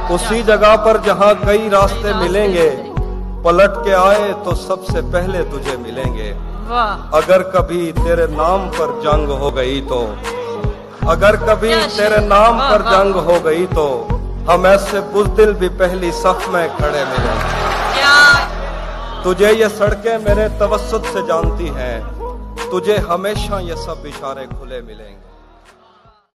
उसी जगह पर जहां कई रास्ते मिलेंगे, पलट के आए तो सबसे पहले तुझे मिलेंगे। अगर कभी तेरे नाम पर जंग हो गई तो, अगर कभी तेरे नाम पर जंग हो गई तो हम ऐसे बुज़दिल भी पहली सफ में खड़े मिलेंगे। तुझे ये सड़कें मेरे तवस्सुत से जानती हैं, तुझे हमेशा ये सब इशारे खुले मिलेंगे।